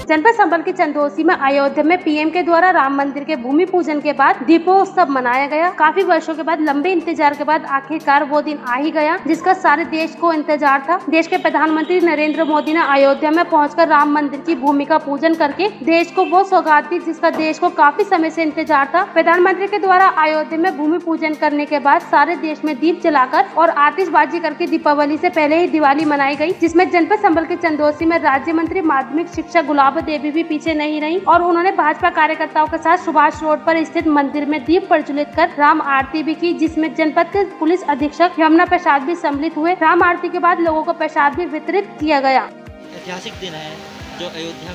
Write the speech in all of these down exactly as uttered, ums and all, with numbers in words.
जनपद संबल के चंदोसी में अयोध्या में पीएम के द्वारा राम मंदिर के भूमि पूजन के बाद दीपोत्सव मनाया गया। काफी वर्षों के बाद लंबे इंतजार के बाद आखिरकार वो दिन आ ही गया जिसका सारे देश को इंतजार था। देश के प्रधानमंत्री नरेंद्र मोदी ने अयोध्या में पहुंचकर राम मंदिर की भूमि का पूजन करके देश को वो सौगात दी जिसका देश को काफी समय से इंतजार था। प्रधानमंत्री के द्वारा अयोध्या में भूमि पूजन करने के बाद सारे देश में दीप जलाकर और आतिशबाजी करके दीपावली से पहले ही दिवाली मनाई गई, जिसमें जनपद संबल के चंदोसी में राज्य मंत्री माध्यमिक शिक्षा गुलाब देवी भी पीछे नहीं रही और उन्होंने भाजपा कार्यकर्ताओं के साथ सुभाष रोड पर स्थित मंदिर में दीप प्रज्वलित कर राम आरती भी की, जिसमें जनपद के पुलिस अधीक्षक यमुना प्रसाद भी सम्मिलित हुए। राम आरती के बाद लोगों को प्रसाद भी वितरित किया गया। ऐतिहासिक दिन है जो अयोध्या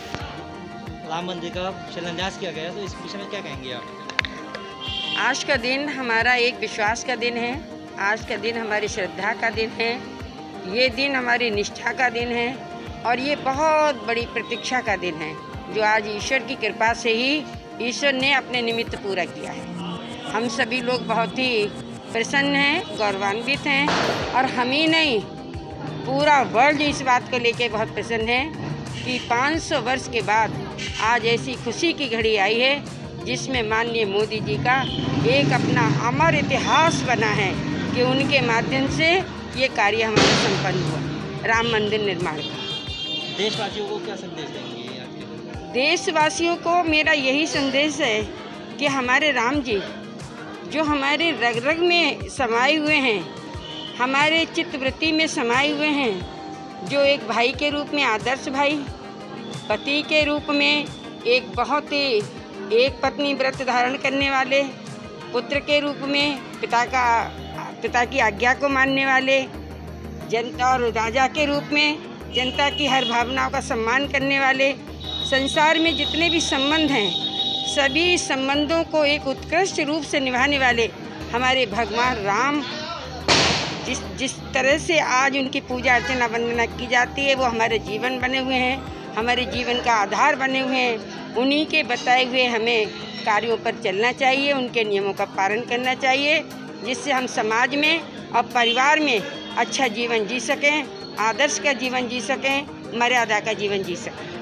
में राम मंदिर का शिलान्यास किया गया, तो इस विषय में क्या कहेंगे आप? आज का दिन हमारा एक विश्वास का दिन है, आज का दिन हमारी श्रद्धा का दिन है, ये दिन हमारी निष्ठा का दिन है और ये बहुत बड़ी प्रतीक्षा का दिन है जो आज ईश्वर की कृपा से ही ईश्वर ने अपने निमित्त पूरा किया है। हम सभी लोग बहुत ही प्रसन्न हैं, गौरवान्वित हैं और हम ही नहीं पूरा वर्ल्ड इस बात को लेके बहुत प्रसन्न है कि पाँच सौ वर्ष के बाद आज ऐसी खुशी की घड़ी आई है जिसमें माननीय मोदी जी का एक अपना अमर इतिहास बना है कि उनके माध्यम से ये कार्य हमारा संपन्न हुआ, राम मंदिर निर्माण का। देशवासियों को क्या संदेश देंगे आज के दिन? देशवासियों को मेरा यही संदेश है कि हमारे राम जी जो हमारे रग रग में समाये हुए हैं, हमारे चित्तवृत्ति में समाये हुए हैं, जो एक भाई के रूप में आदर्श भाई, पति के रूप में एक बहुत ही एक पत्नी व्रत धारण करने वाले, पुत्र के रूप में पिता का पिता की आज्ञा को मानने वाले, जनता और राजा के रूप में जनता की हर भावनाओं का सम्मान करने वाले, संसार में जितने भी संबंध हैं सभी संबंधों को एक उत्कृष्ट रूप से निभाने वाले हमारे भगवान राम, जिस जिस तरह से आज उनकी पूजा अर्चना वंदना की जाती है वो हमारे जीवन बने हुए हैं, हमारे जीवन का आधार बने हुए हैं। उन्हीं के बताए हुए हमें कार्यों पर चलना चाहिए, उनके नियमों का पालन करना चाहिए, जिससे हम समाज में और परिवार में अच्छा जीवन जी सकें, आदर्श का जीवन जी सकें, मर्यादा का जीवन जी सकें।